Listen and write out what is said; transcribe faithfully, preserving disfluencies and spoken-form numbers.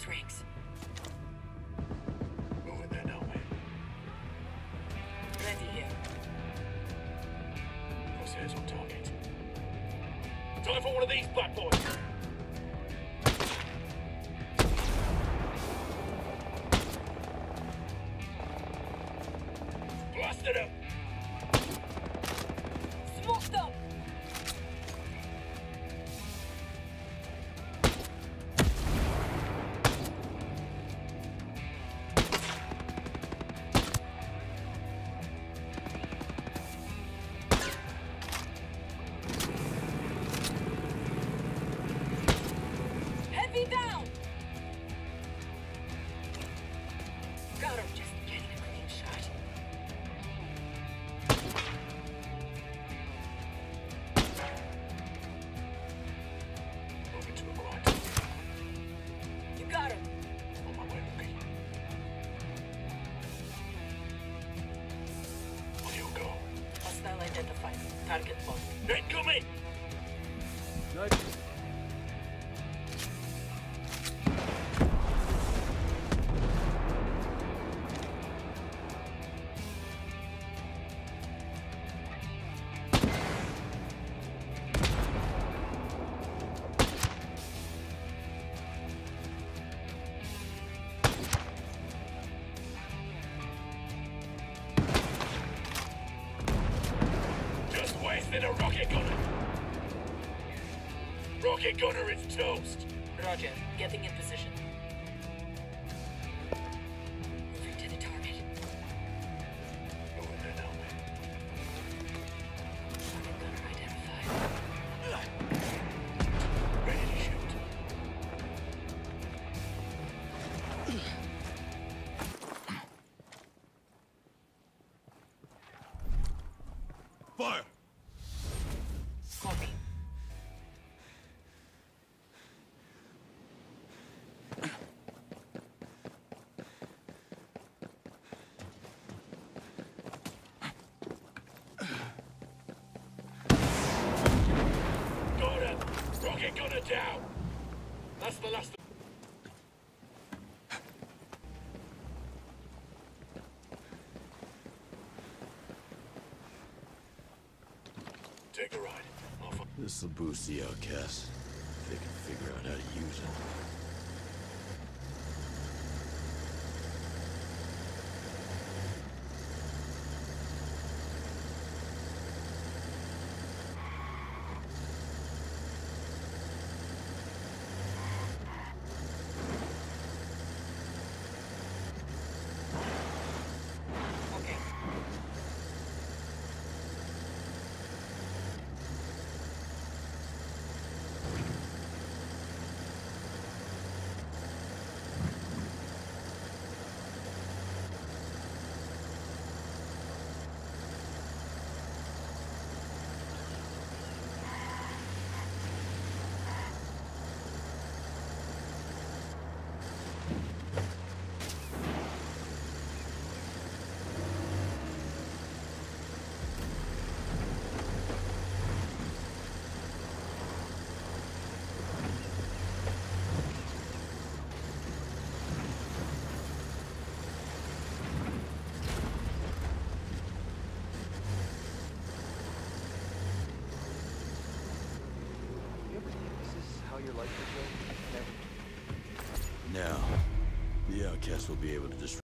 those rings. Moving there now, man. Ready here. Crosshairs on target. Time for one of these bad boys. Blast it up! Smoked up! Heavy down! Got him, just getting a clean shot. Moving to a quiet. You got him. On my way, rookie. On your go. Hostile identified. Target locked. Incoming! Just wasted a rocket gunner! Rocket gunner is toast! Roger. Getting in position. Moving to the target. Moving there now, man. Target gunner identified. Ready to shoot. Fire! Copy. Got it! Rocket gunner down! That's the last. Take a ride. Off. This'll boost the outcasts. If they can figure out how to use it. Okay. You ever think this is how your life would go? Never. Now, the outcasts will be able to just